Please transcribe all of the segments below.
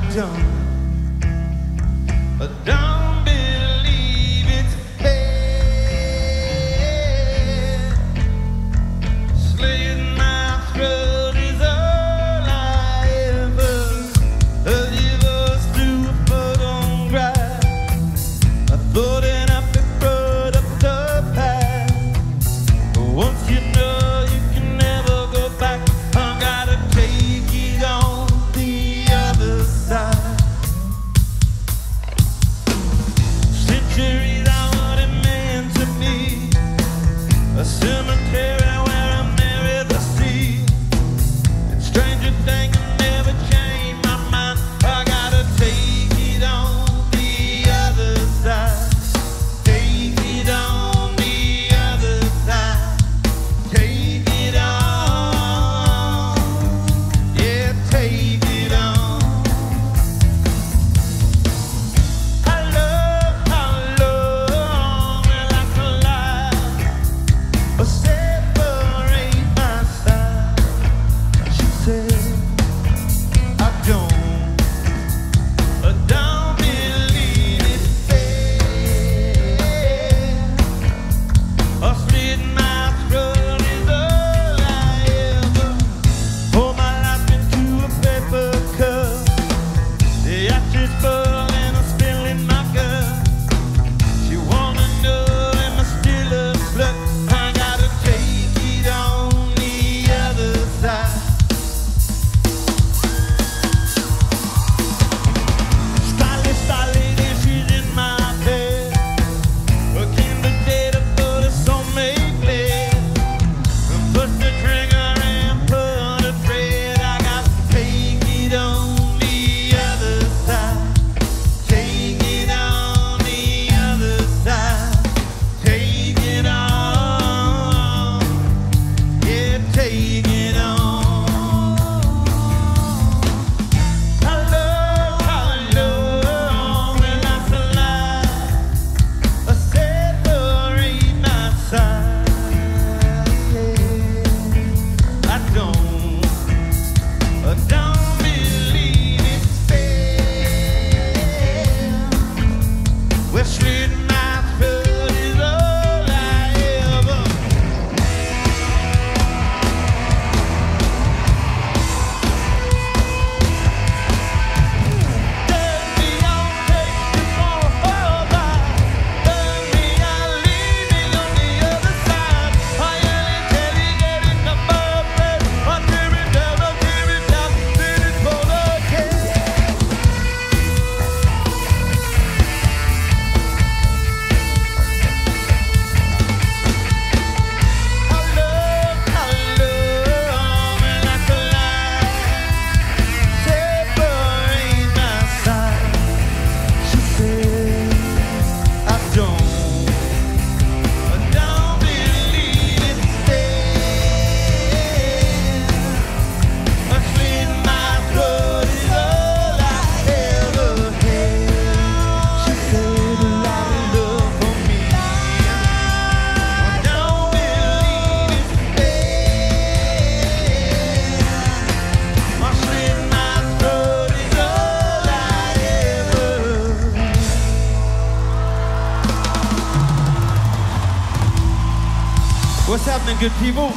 don't believe it's fair. Slit my throat is all I ever live us through a photograph. I thought it up and brought up the past. But once you know you can never go back, I gotta take it on the other side. Centuries are what it meant to me. A cemetery where I married the sea. And stranger things never change my mind. I gotta take it on the other side. Take it on the other side. Take it on. Yeah, take it on. I love how long will I collide or separate my side? She said, I don't believe it's fair. Or slit my throat is all I ever pour my life into a paper cup. The ashes fall and I spill in my cup. She wanna know am I still a slut? I gotta take it on the other side. Starlit issues in my bed. Looking the data for the soulmate bled. Push the trigger and pull the thread. I gotta take it on the other side. Take it on the other side. Take it on. Yeah, take it on. I love how long will I collide or separate my side. I don't believe it's fair. Well, slit my throat is all I ever. Turn me on, take me for a ride. Turn me on, leave me on the other side. I am intelligent in the moment. I'll tear it down, then it's for the kids. I love how long will I collide, separate my side. She said, I don't believe it's fair. I slit my throat is all I ever had. She said a lot of love for me. I don't believe it's fair. I slit my throat is all I ever. What's happening, good people?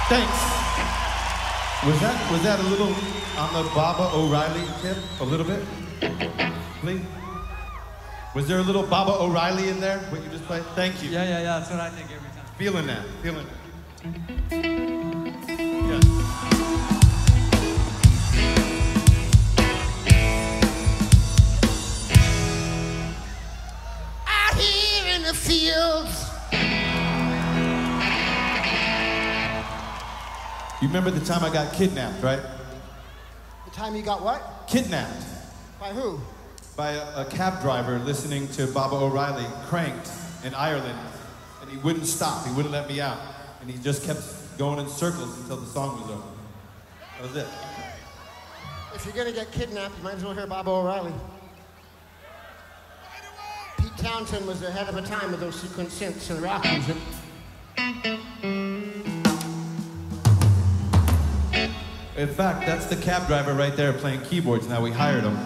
Thanks. Was that a little on the Baba O'Reilly tip? A little bit? Please? Was there a little Baba O'Reilly in there, what you just played? Thank you. Yeah, that's what I think every time. Feeling that, feeling that. Yeah. Out here in the fields. You remember the time I got kidnapped, right? The time you got what? Kidnapped By who? by a cab driver listening to Baba O'Reilly, Cranked, in Ireland. And he wouldn't stop, he wouldn't let me out. And he just kept going in circles until the song was over. That was it. If you're gonna get kidnapped, you might as well hear Bob O'Reilly. Pete Townsend was ahead of a time with those sequence synths and rap music. In fact, that's the cab driver right there playing keyboards. Now we hired him.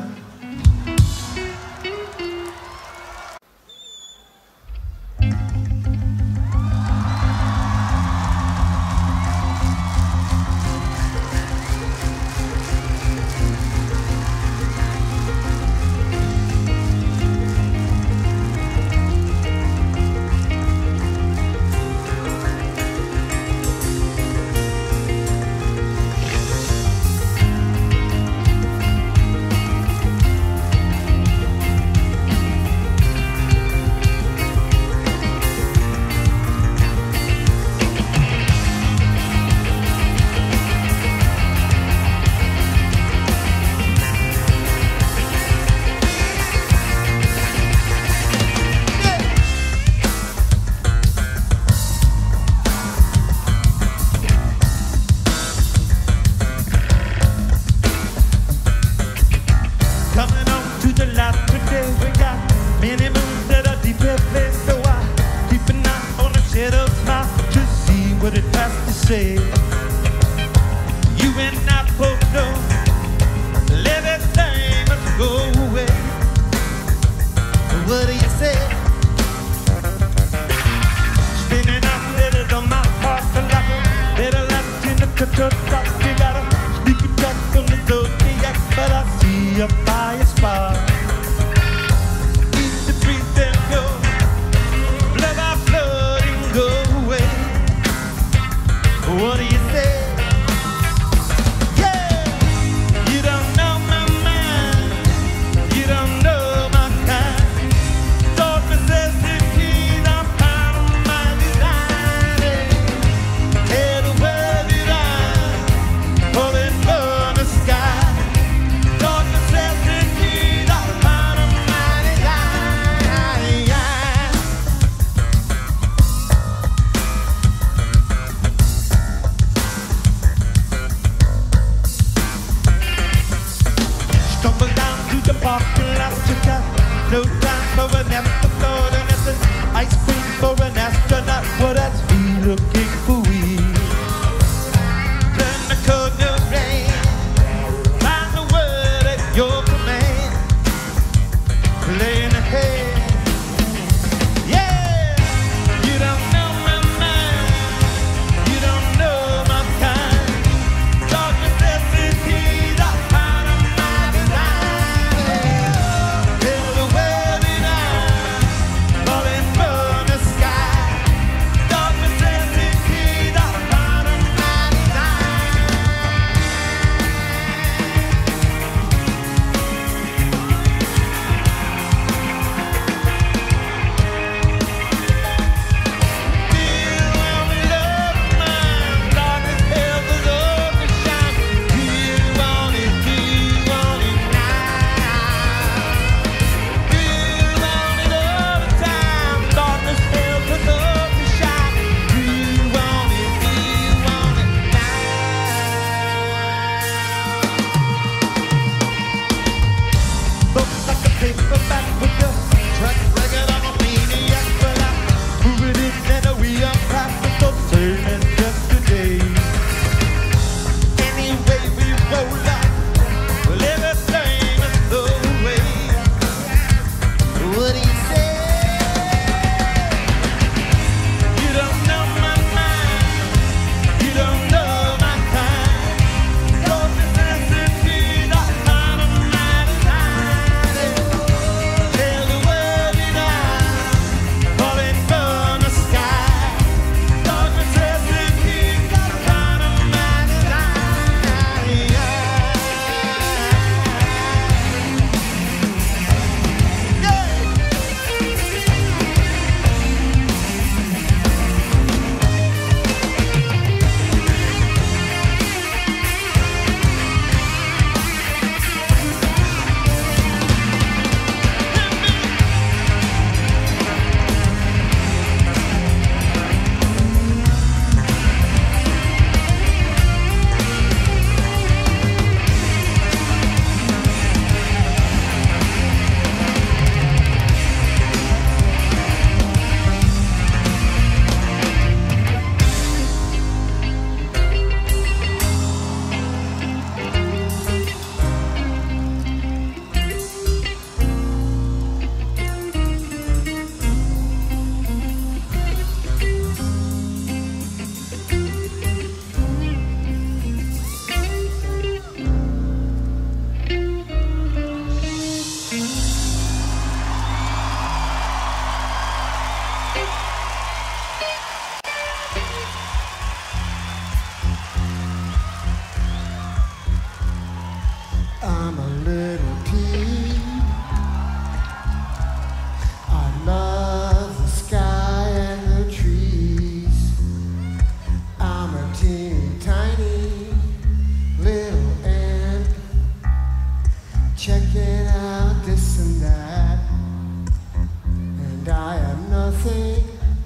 teeny tiny little ant, checking out this and that, and I am nothing.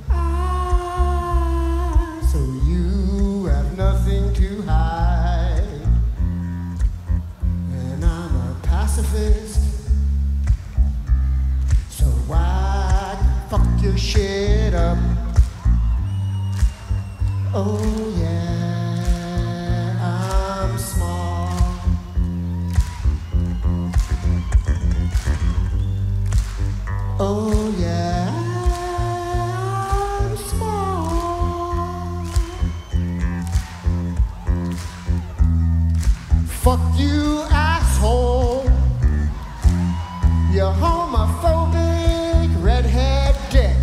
So you have nothing to hide, and I'm a pacifist. So why fuck your shit up? Oh yeah, I'm small. Oh yeah, I'm small. Fuck you, asshole. You homophobic redhead dick.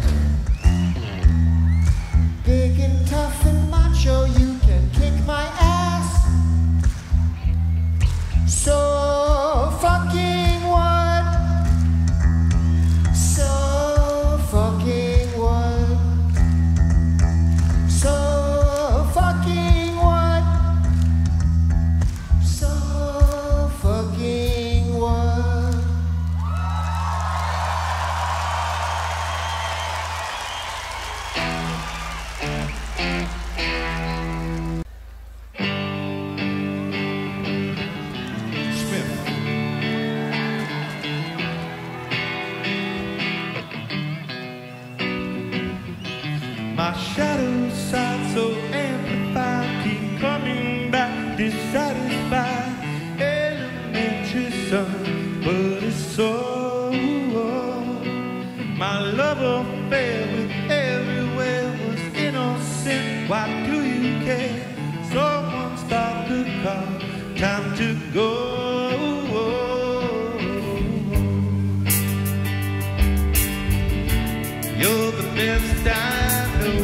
Big and tough and macho, you can kick my ass. So fucking what? So fucking what? So fucking what? So fucking what? My shadow side so amplified, keep coming back, dissatisfied. Elementary son, but it's so. My love affair with everywhere was innocent. Why do you care? Someone stop the car, time to go. You're the best I know.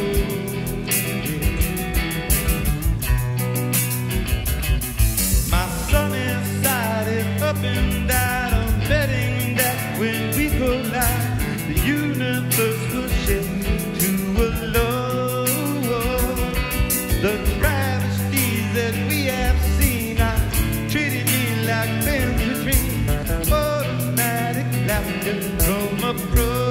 My sunny side is up and down. I'm betting that when we collide, the universe will shift to a low. The travesties that we have seen are treating me like Benjamin. Automatic laughter from a pro.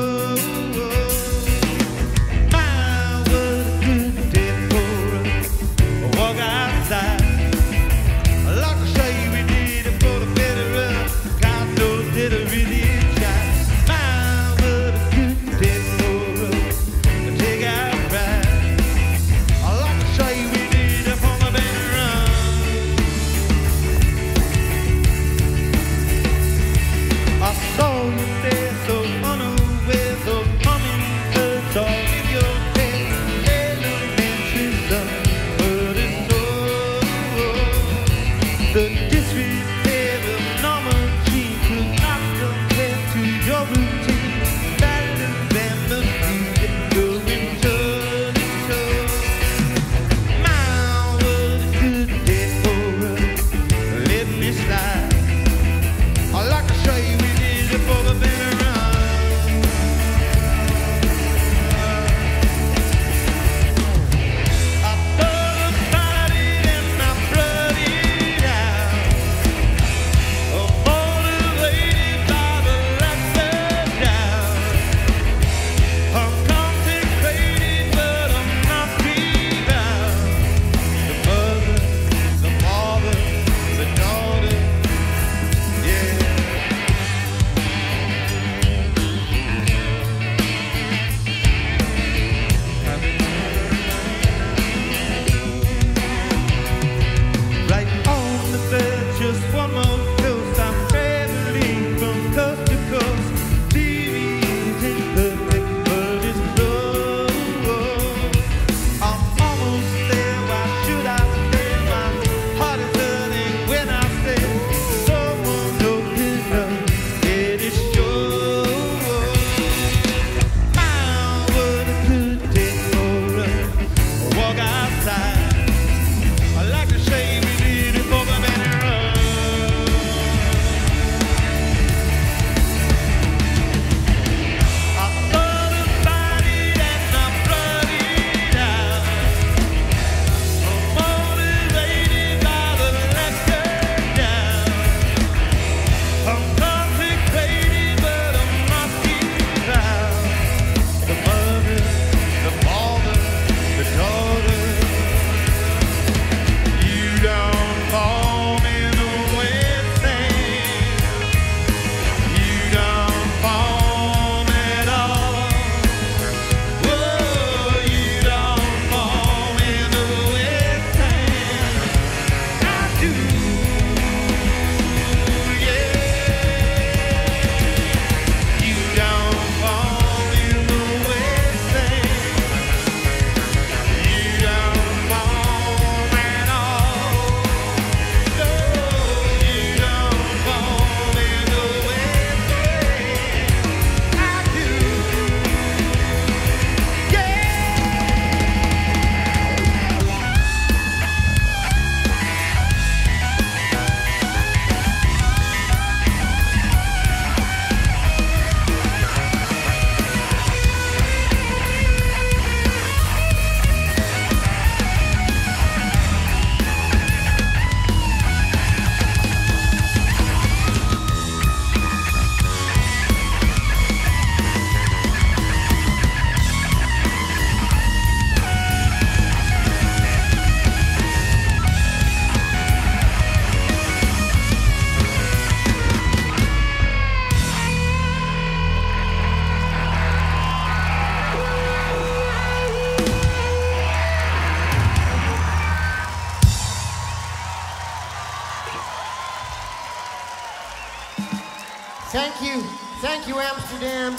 Thank you, Amsterdam.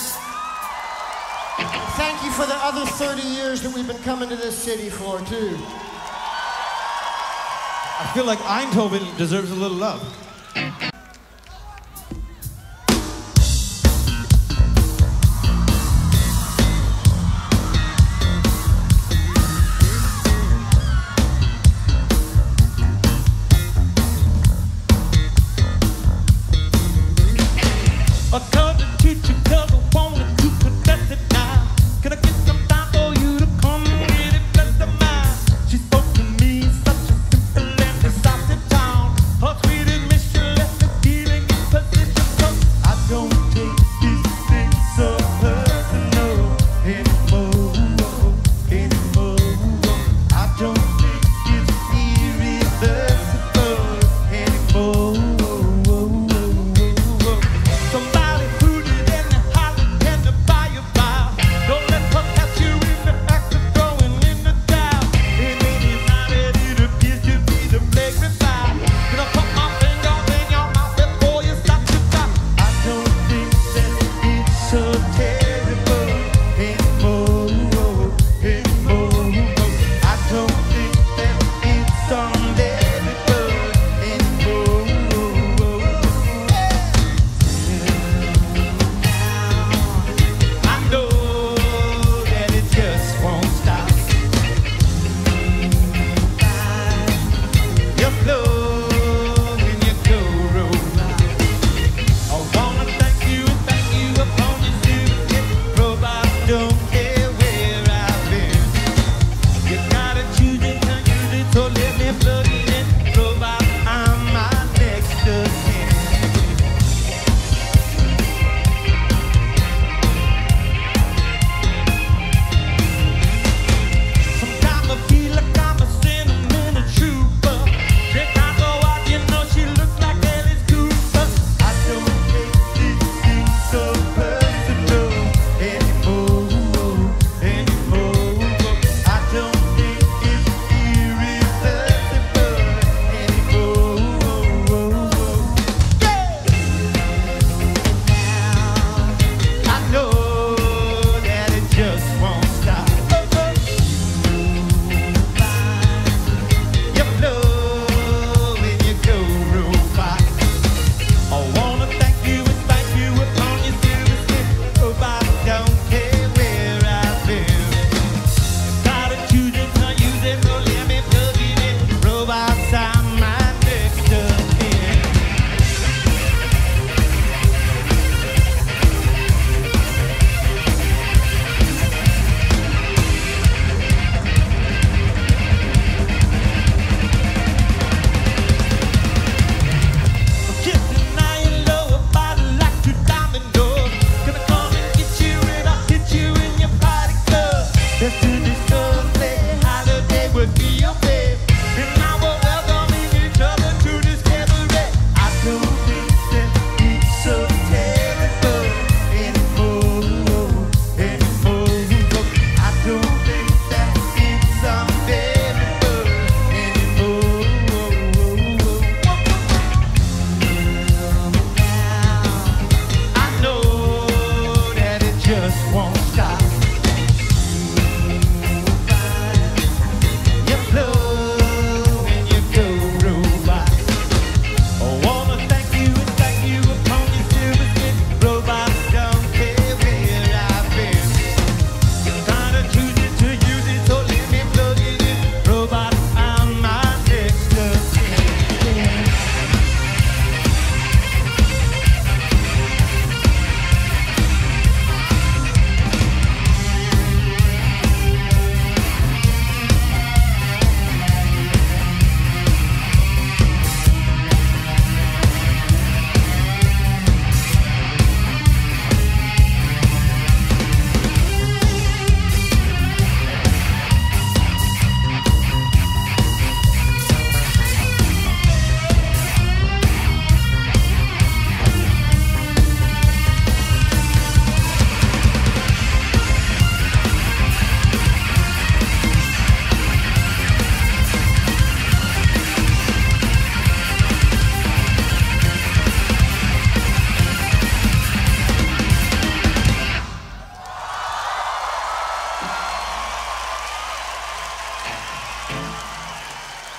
Thank you for the other 30 years that we've been coming to this city for, too. I feel like Eindhoven deserves a little love. She spoke to me such a simple and decisive town. Her sweetest mission.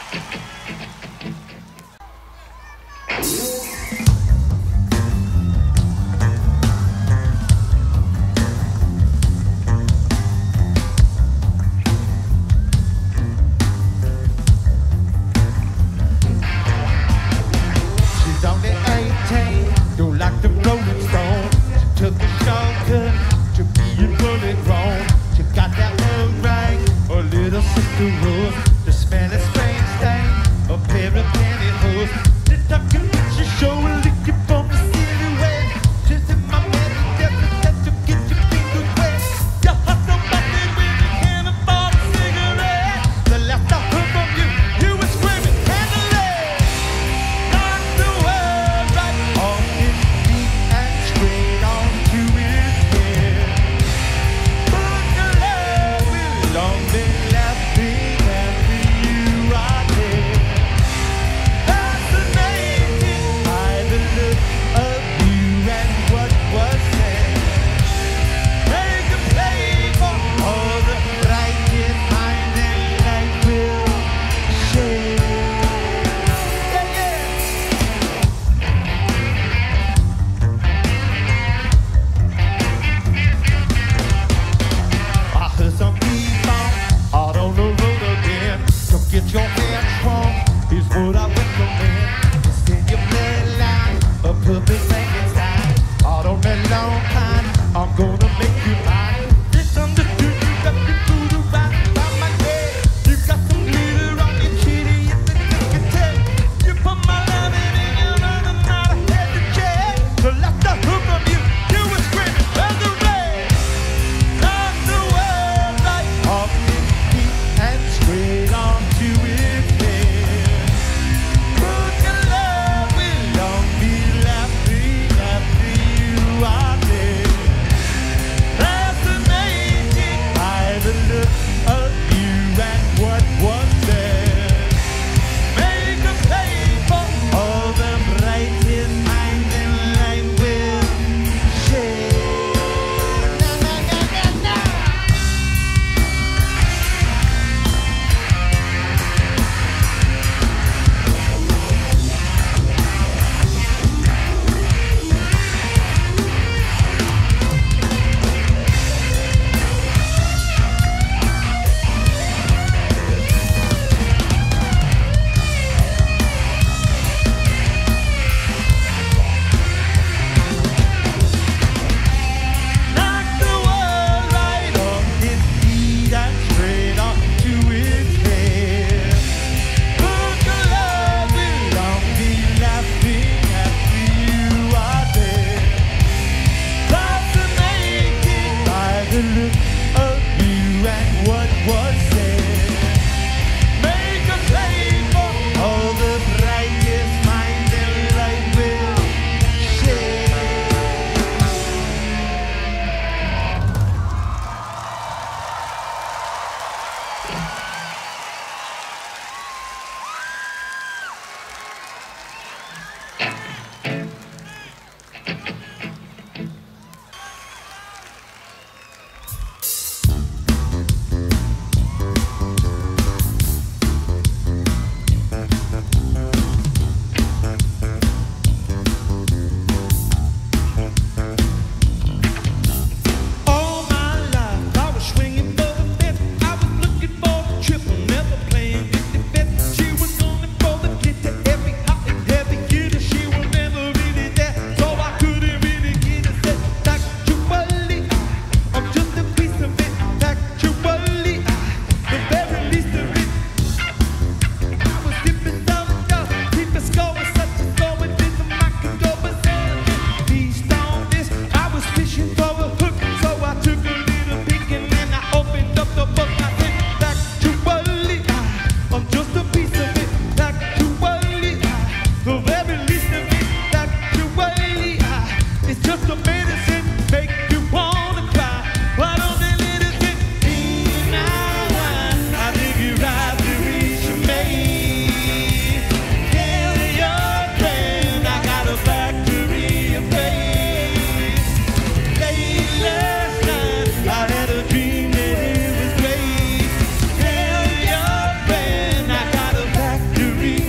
She's only 18, don't like the Rolling Stones. She took a shortcut to being fully grown. She got that old rag, her little sister Rose. The smell of strange stain, a pair of pantyhose. The documentary show a licking from the silhouette. Just in my bed, that you get your fingers wet. You hustle back there when you can't afford a cigarette. The last I heard from you, you were screaming, candle. Not the word right on his feet and straight on to his head. But the love will long be laughing after you are dead. Fascinating by the look of you and what was said. Make a play for all the righteous minds and light will share. Yeah, yeah. I heard some people out on the road again. So get your head strong, is what I recommend. It's in your bloodline, a puppet making style. Out on that long time, I'm gonna make you mine. Misunderstood, you got the voodoo right by my head. You got some glitter on your kitty, it's a ticket. You put my love in your love and not a head to check. The last I heard from you, you were screaming, resurrect. Not the word right off his feet and straight on to his head. Broken love will long be laughing after you are dead.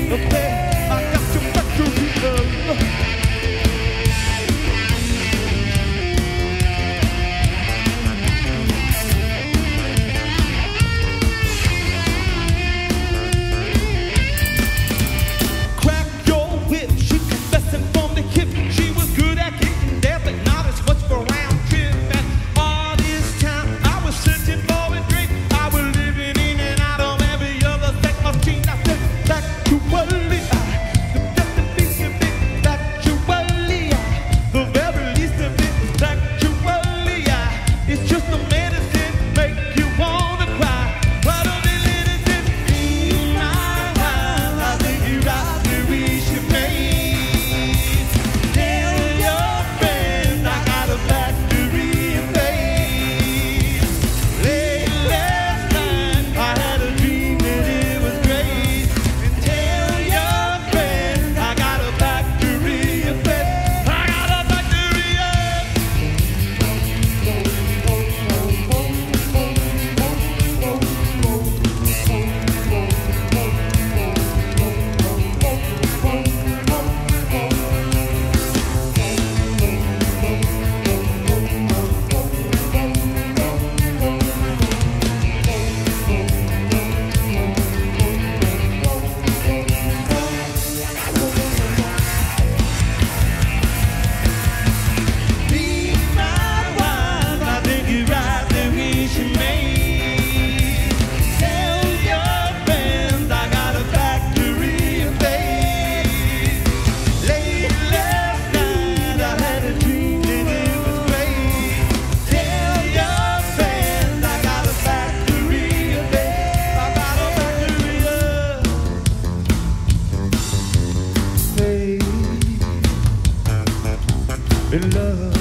in love.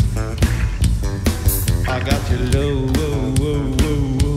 I got you low, whoa, whoa, whoa, whoa,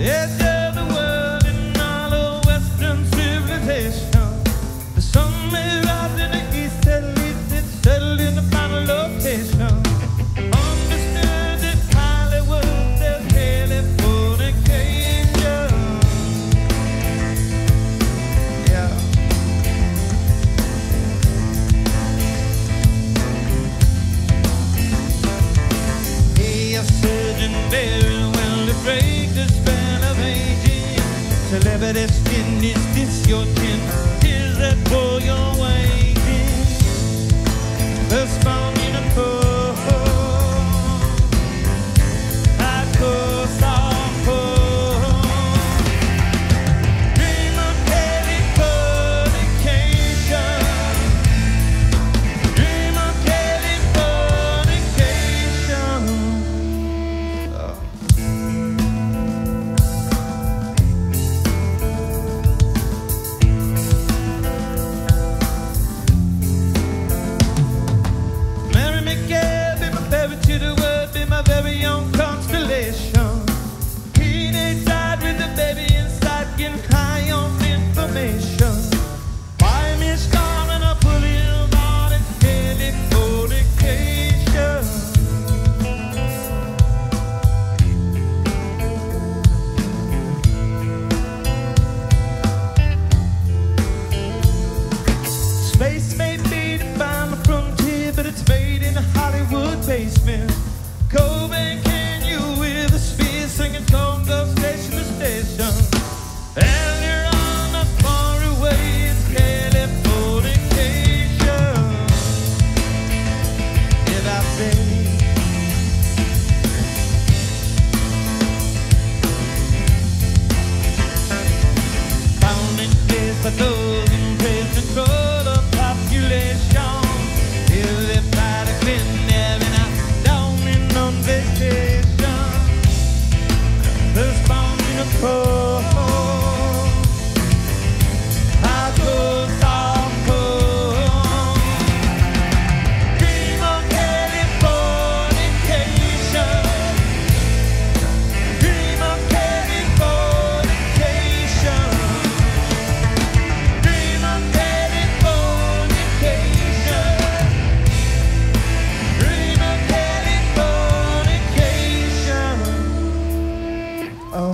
edge of the world in all of Western civilization. The sun may rise in the east, at least it's settled in the final location. Understood that Hollywood, there's Californication. Yeah. Hey, a surgeon very well to break the spell of aging. Celebrity skin, is this your chin? Is that for your waiting? First found in a pool, I go soft dream of Californication. Dream of Californication. Mary McGill, be my baby to the world, be my very own constellation. Teenage side with the baby inside, getting high on information. Buy me a scar and I'll pull it on in Californication. Space may be the final frontier, but it's made in a Hollywood basement. Cobain, can you with a sphere singing Congo station to station? Earlier on, not far away, it's Californication. If I say found in place by those in place control of population. Everybody been there and out down in on vacation. First found in a pool, I go soft dream of Californication. Dream of Californication. Dream of Californication. Dream of Californication. Oh.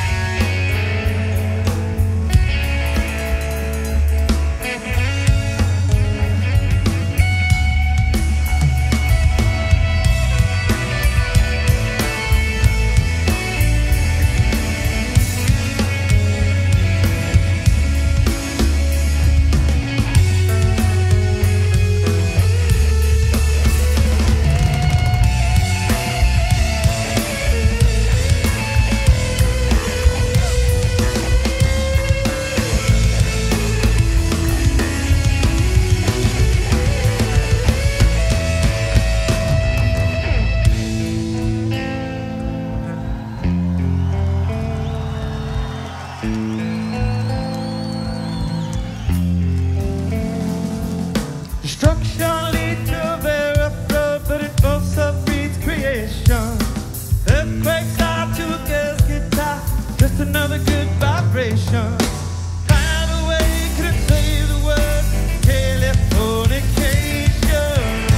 Destruction leads to a very flood, but it also breeds creation. Earthquakes are to a girl's guitar, just another good vibration. Find a way, could it save the world? Californication.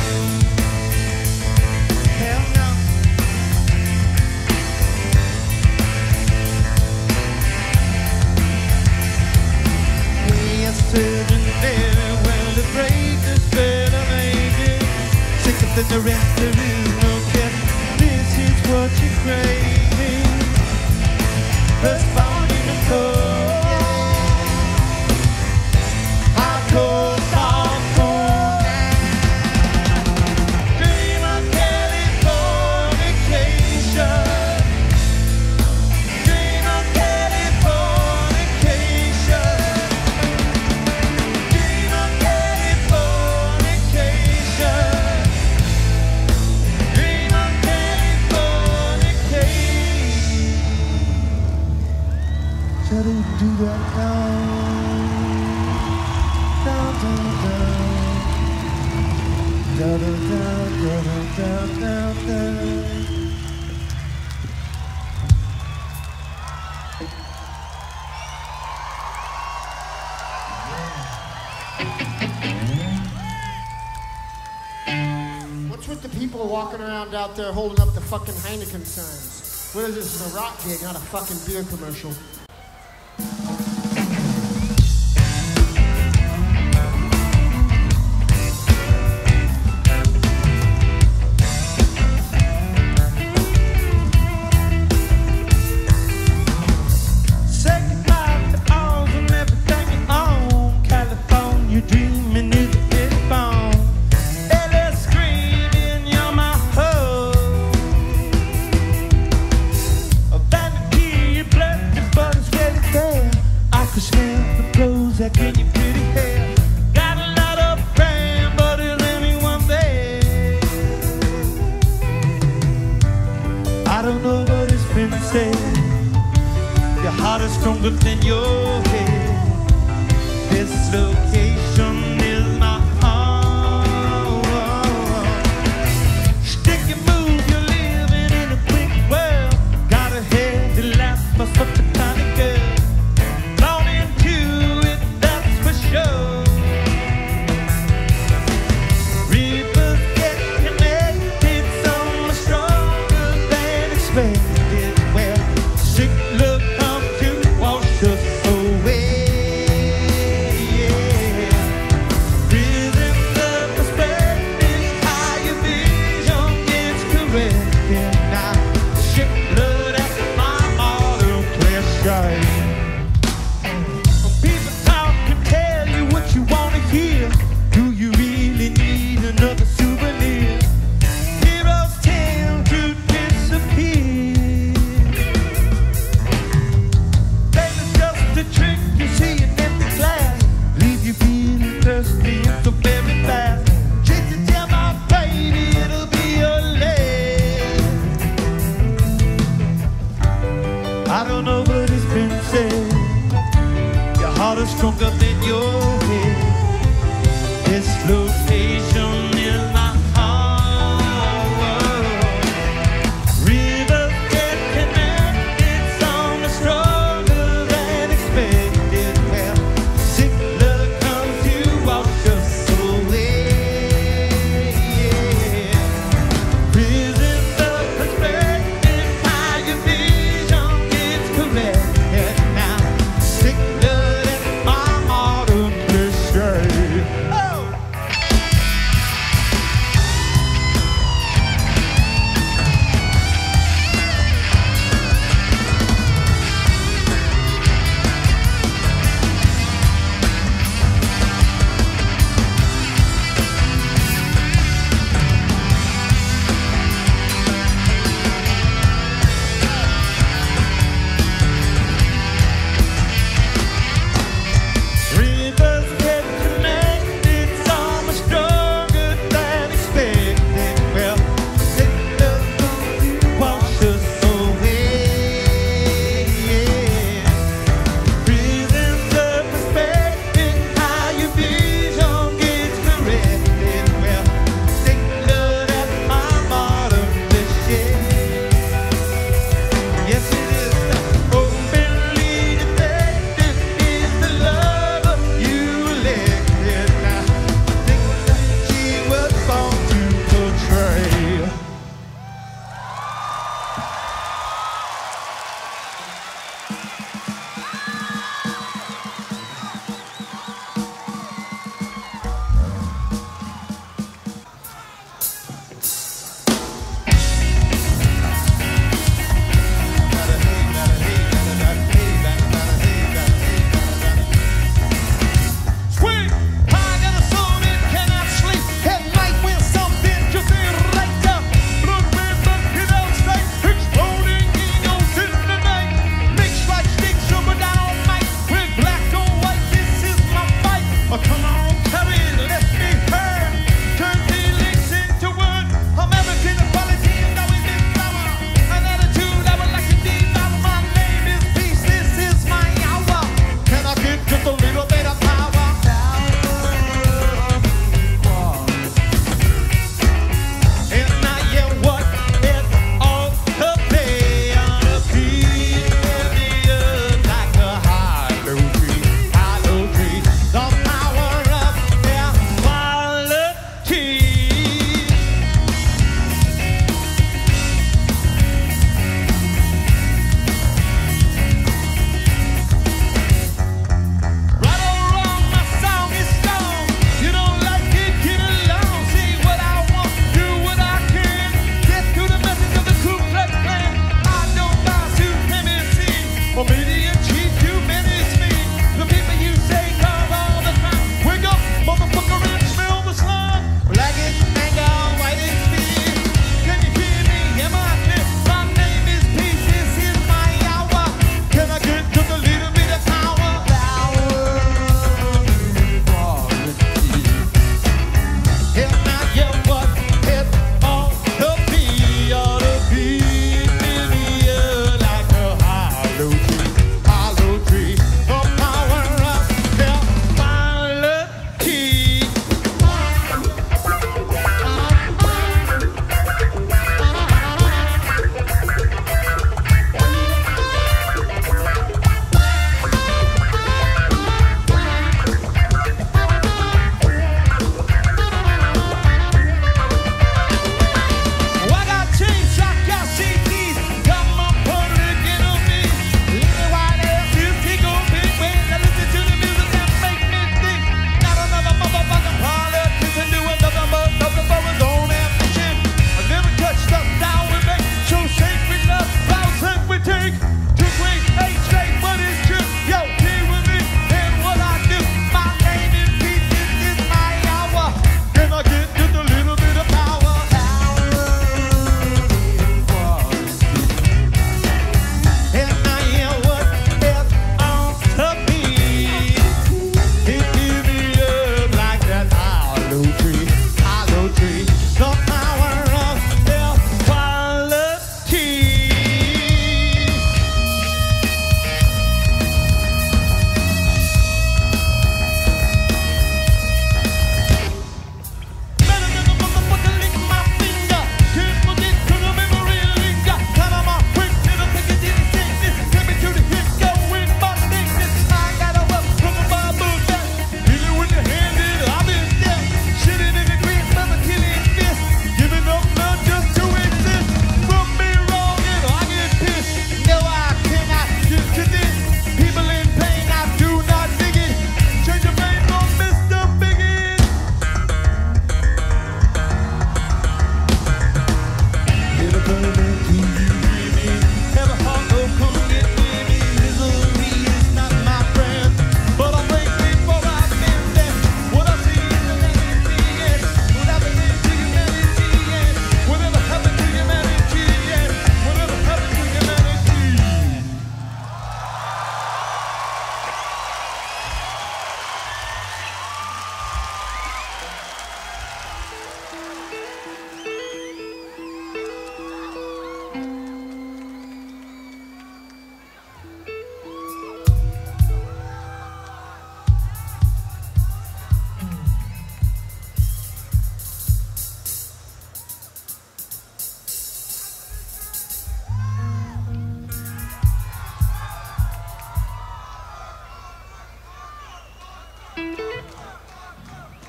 Hell no. Hey, a surgeon very well to break the spell of aging. Sicker than the rest, there is no care. This is what you're craving. First found in the cold, hardcore, softcore. Dream of Californication. Dream of Californication. Dream of Californication. Dream of Californication. Shall we do that now? Down, down, down. Down, down, down, down, down, down. What's with the people walking around out there holding up the fucking Heineken signs? What is this, a rock gig, not a fucking beer commercial? Stronger than your head. This location is my home. Stick and move, you're living in a quick world. Got a heavy laugh for such a tiny girl. Drawn into it, that's for sure. Rivers get connected, some are stronger than expected. Well, sick look just away, yeah. Rhythm the perspective, how your vision gets corrected. Now, ship blood at my auto pressure. People talk and tell you what you want to hear. Do you really need another souvenir? Heroes tend to disappear. The trick you see an empty glass, leave you feeling thirsty and so very fast. Just to tell my baby it'll be your last. I don't know what has been said. Your heart is stronger than your head. This location is my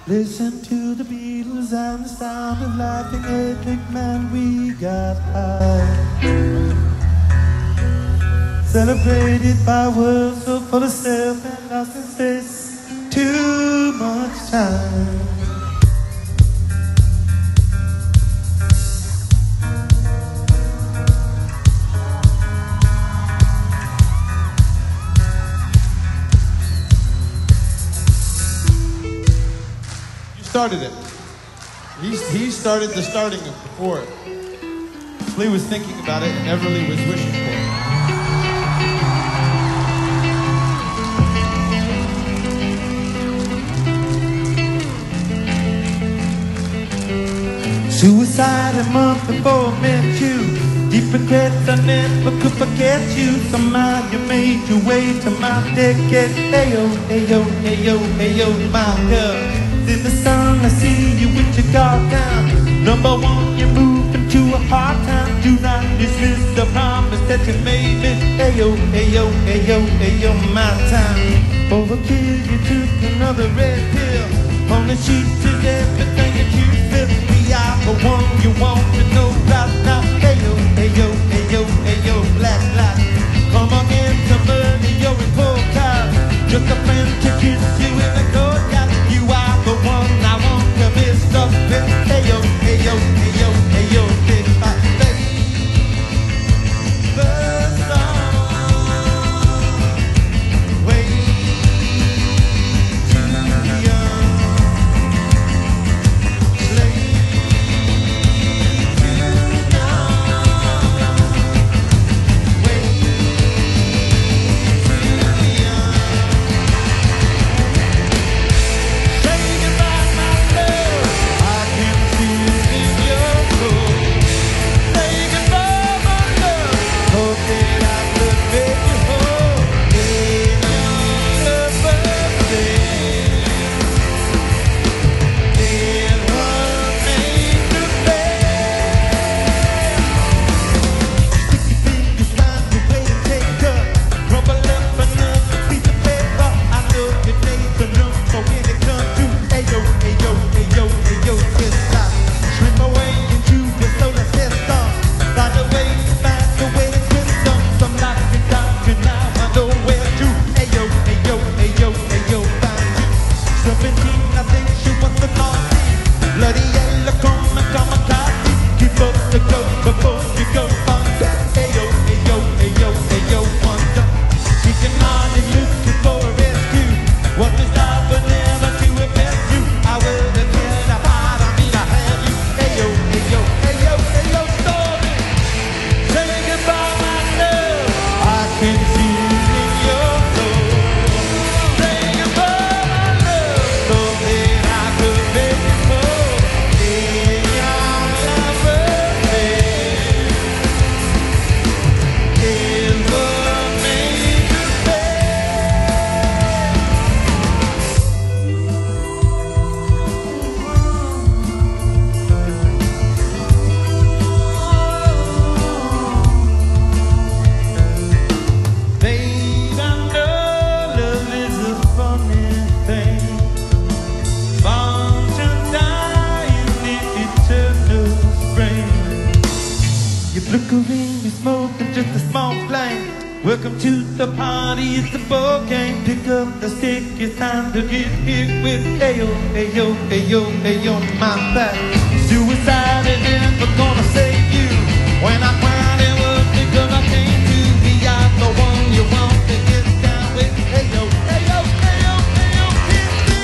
Listen to the Beatles and the sound of laughing epic man, we got high. Celebrated by a world so full of self and lost in space. Too much time. Started it. He started the starting before it. Flea was thinking about it and Everly was wishing for it. Suicide a month before I met you. Deep regrets I never could forget you. Somehow you made your way to my decade. Ayo, ayo, ayo, ayo, my girl. In the sun, I see you with your guard down. Number one, you moved into a hard time. Do not dismiss the promise that you made me. Ayo, ayo, ayo, ayo, my time. Overkill, you took another red pill. On the sheets is everything that you feel. We are the one you want to know right now. Ayo, ayo, ayo, ayo, black light. Come again to murder your report card. Just a friend to kiss you in the courtyard. You are the one I want to miss up with. Ayo, ayo, ayo, ayo, big fat baby. The song way too young. Play too young. Way too young. Say goodbye, my love. I can see it in your soul. Say goodbye, my love. Hope that I could make you whole in your birthday. In one made to fail. Sticky fingers find the way to take up. Crumble up another piece of paper. I know your days are number when it comes to ayo, ayo, ayo, ayo, yes, I slip away into your solar system. Find a way to find your way to wisdom. Some like it down, now I know where to. Ayo, ayo, ayo, ayo, find you. 17, I think she wants to call me. Bloody yellow, come and kamikaze. Keep up the go before you go under. Ayo, ayo, ayo, ayo, wonder. Seeking money, looking for a rescue. What is love but never to affect you? I will depend upon me to have you. Ayo, ayo, ayo, ayo, story. Say goodbye, my love. I can see it in your soul. Say goodbye, my love. So that I could make you whole in your birthday. In what made you Babe, I know love is a funny thing. Born to die in the eternal spring. You're flickering, you're smoking just a small flame. Welcome to the party, it's a ball game. Pick up the stick, it's time to get hit with ayo, ayo, ayo, ayo, my back. Suicide is never gonna save you. When I cried it was because I came to be I'm the one you want to get down with. Ayo, ayo, ayo, ayo, kiss me.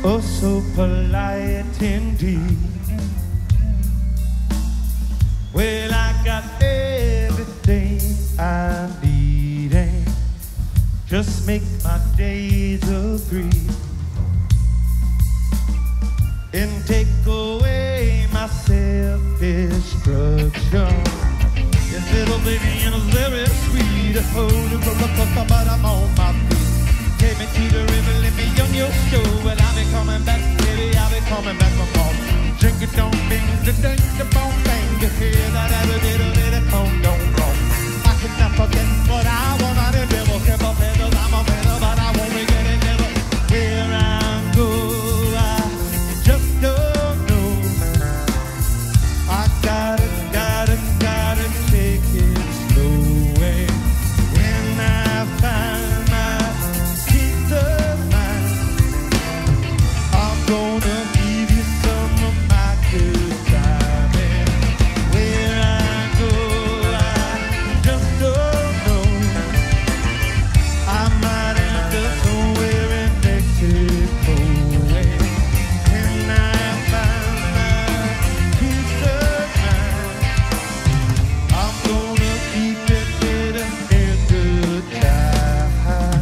oh so polite indeed. Well, I got everything I need, and just make my days agree, and take away my self-destruction. This little baby is very sweet, holding the roller coaster, but I'm on my feet. Take me to the river, let me on your show. Well, I'll be coming back, baby, I'll be coming back from home. Drink it, don't bing, the ding, the bong, bang. You hear that every little bit of come, don't go. I cannot forget what I want, I the devil. Keep up pedals, I'm a pedal, but I won't regret it never. Where I go, I just don't know. I gotta take it slow. And when I find my peace of mind, I'm gonna give you some of my good time. And where I go, I just don't know. I might end up somewhere in Mexico. And when I find my peace of mind, I'm gonna keep it bitter and good time.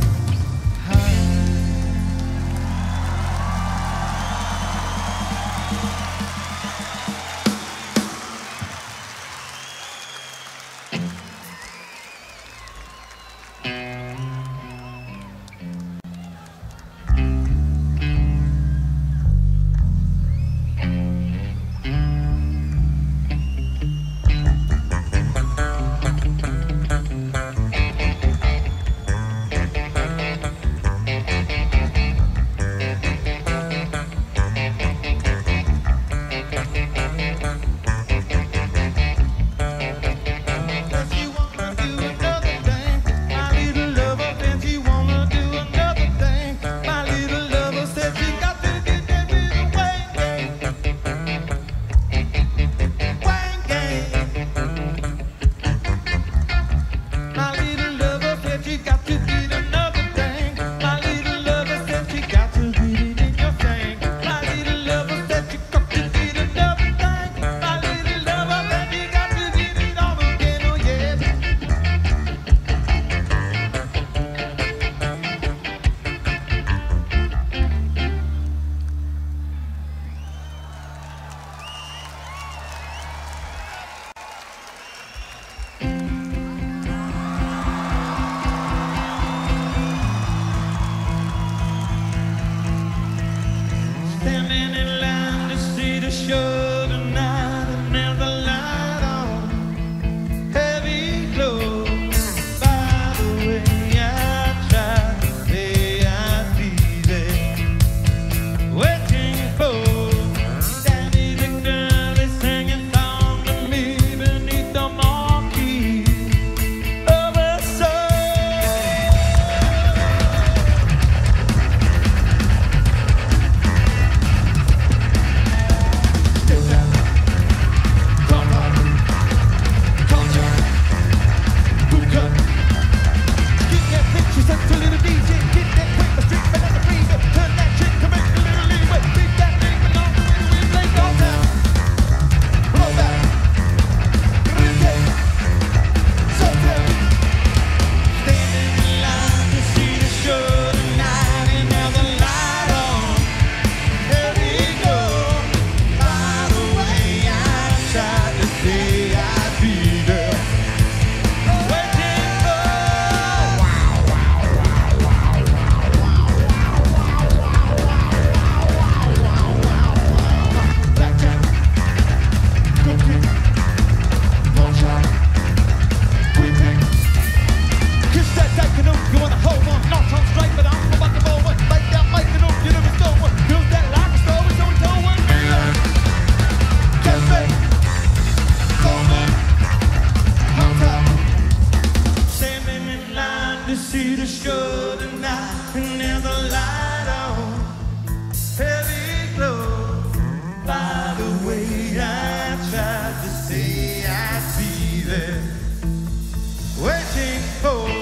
Standing in line to see the show tonight, and there's a light on, heavy glow. By the way, I tried to say I'd be there, waiting for Danny the girl is singing song to me beneath the marquee of a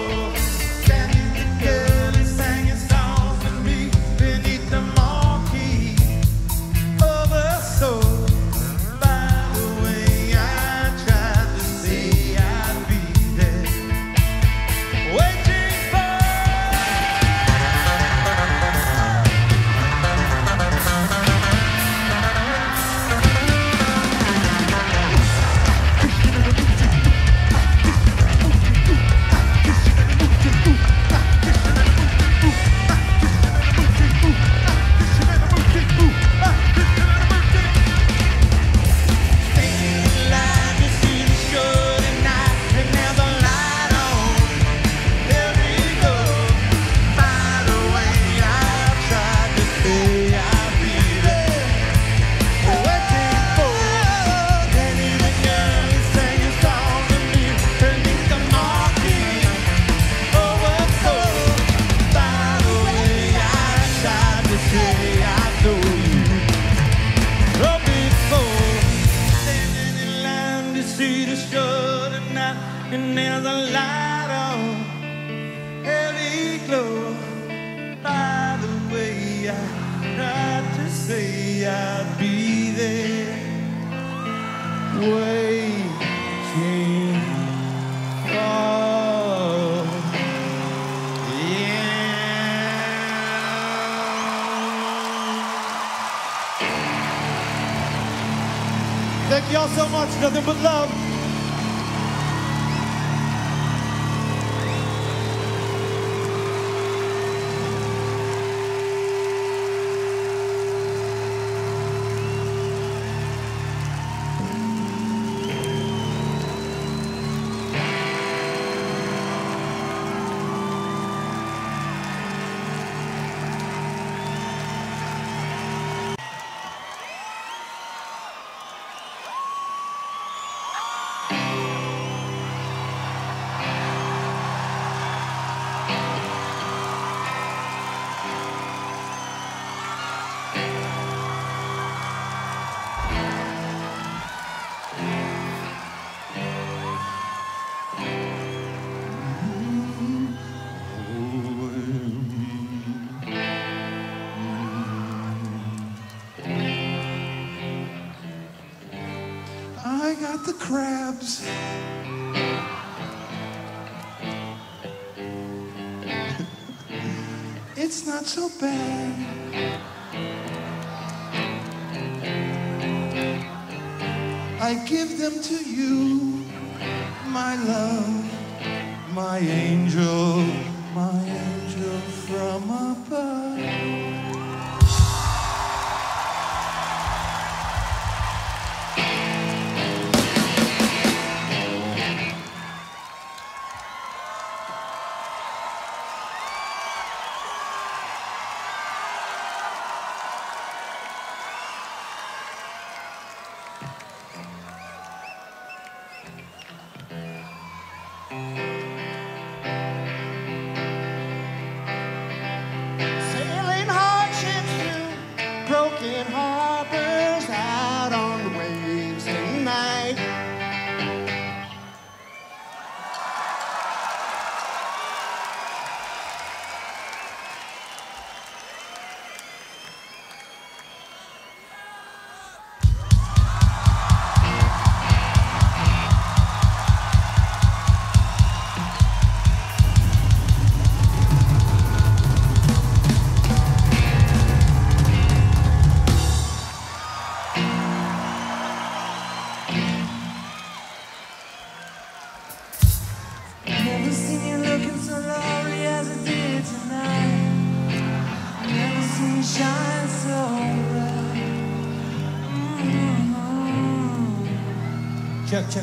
Danny the girl is singing songs to me beneath the marquee. street is shut at night, and there's a light on, heavy glow. By the way, I tried to say I'd be there, waiting for, yeah. Thank y'all so much. Nothing but love. I got the crabs. It's not so bad. I give them to you, my love, my angel from above. Sailing hardships through broken harbors, out on the waves tonight. Never seen you looking so lovely as I did tonight. Never seen you shine so bright. Check, check.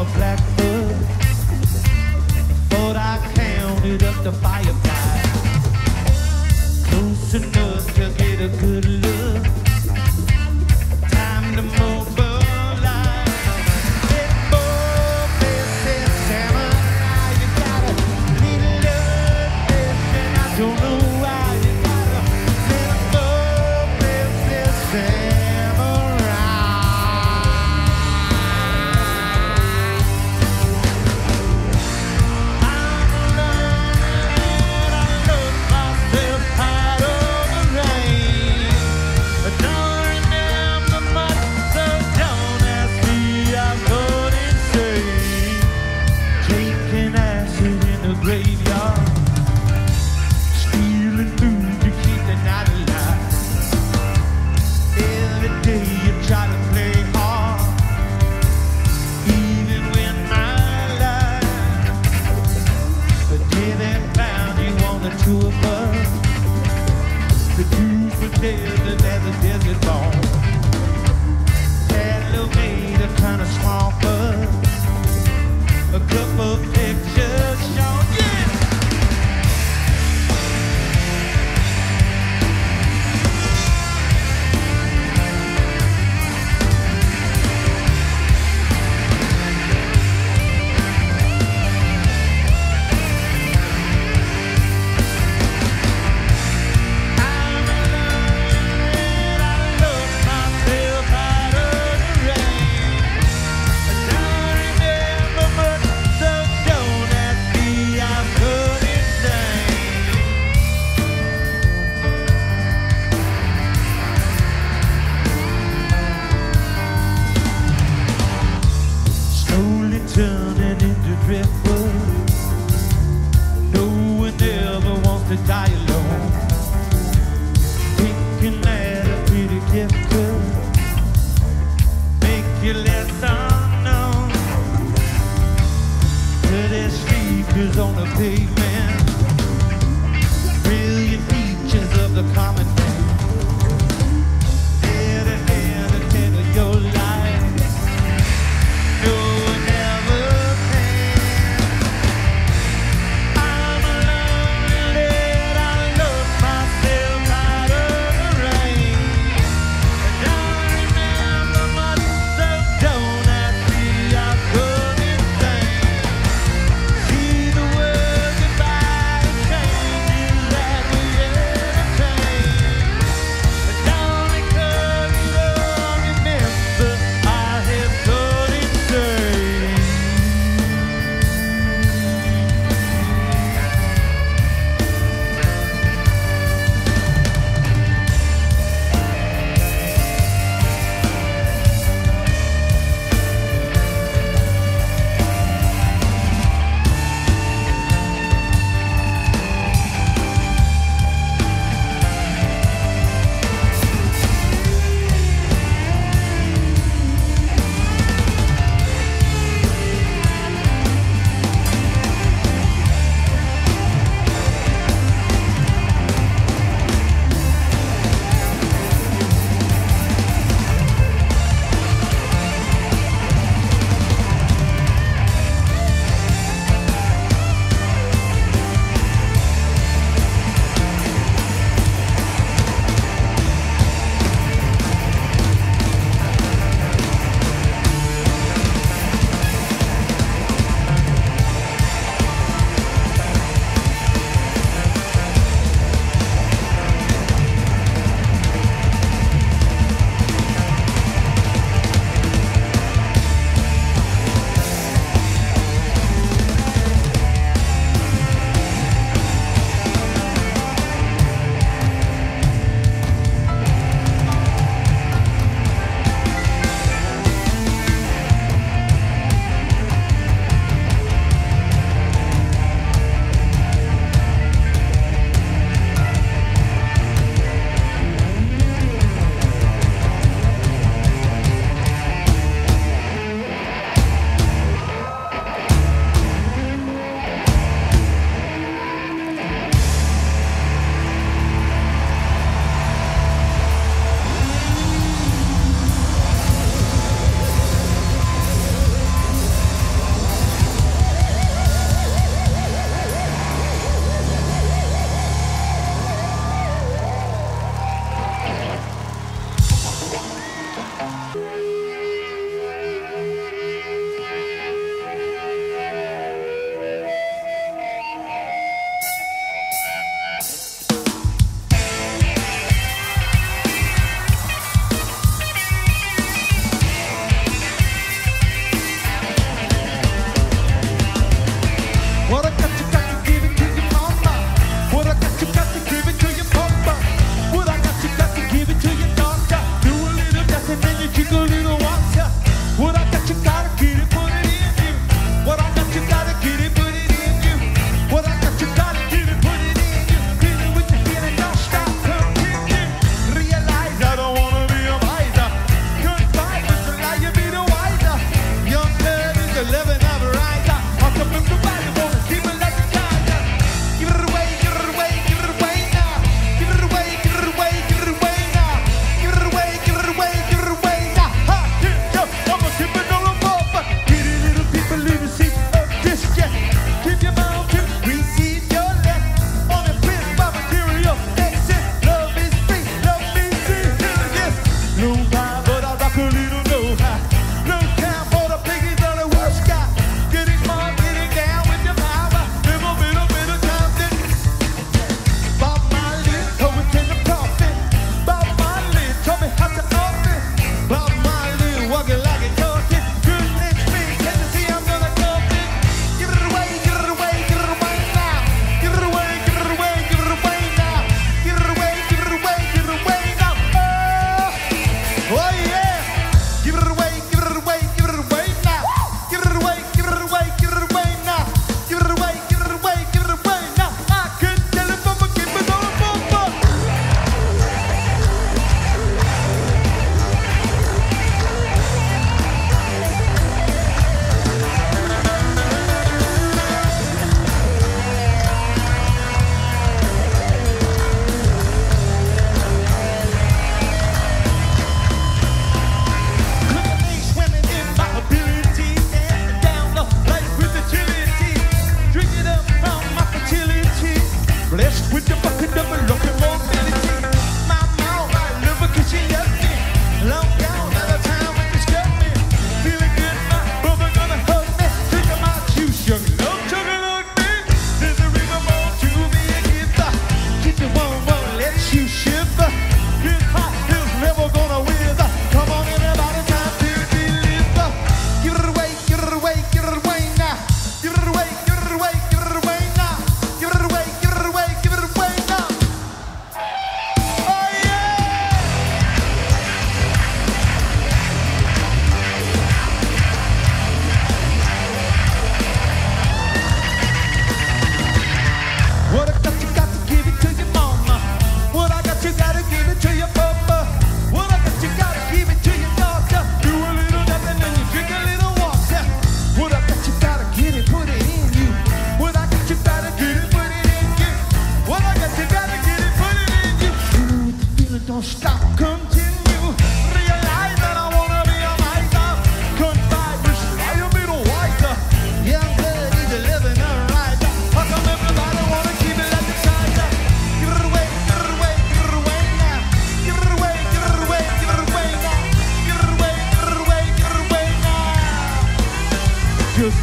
Blackfoot. Thought I counted up the fireflies, close enough to get a good look. Time to mobilize. That bow-faced samurai, you got a little love and I don't know why you got a little bow-faced samurai.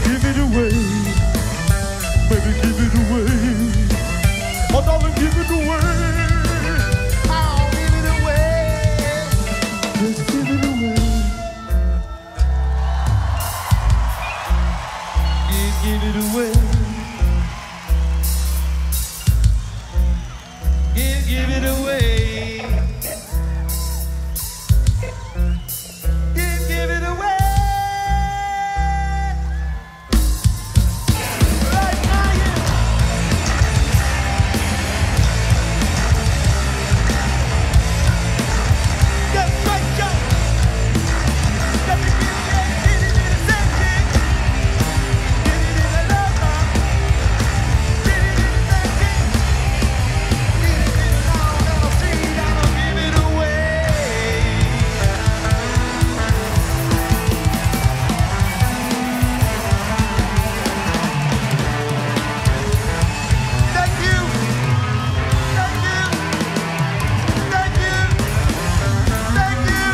give it away. Baby, give it away. Oh, darling, give it away. I'll give it away. Just give it away. Give it away. Give it away. Give it away. Right now, yeah. That's right, Joe. Let me get it in a second. Get it in a lover. Get it in a second. Get it in a long little street. I'ma give it away. Thank you. Thank you. Thank you. Thank you.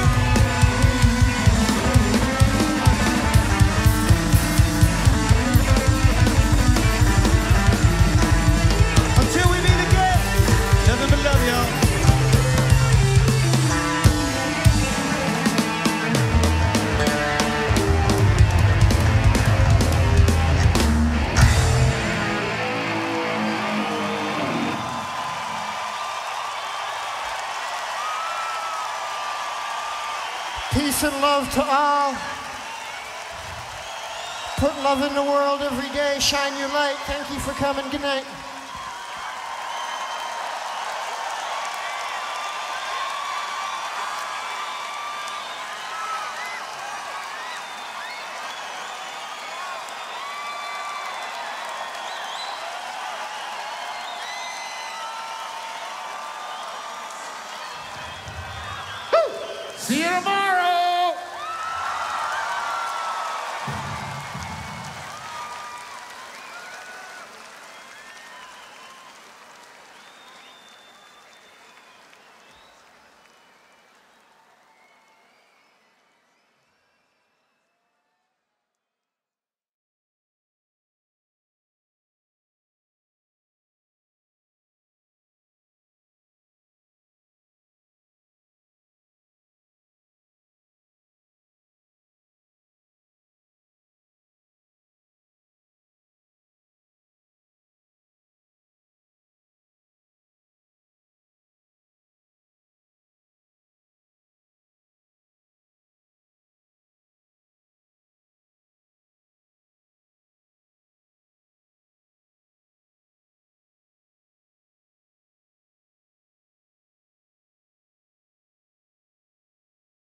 Until we meet again, nothing but love, y'all. Peace and love to all. Put love in the world every day. Shine your light. Thank you for coming. Good night.